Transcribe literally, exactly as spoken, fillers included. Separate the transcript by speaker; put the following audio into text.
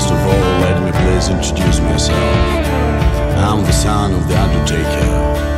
Speaker 1: First of all, let me please introduce myself. I'm the son of the undertaker.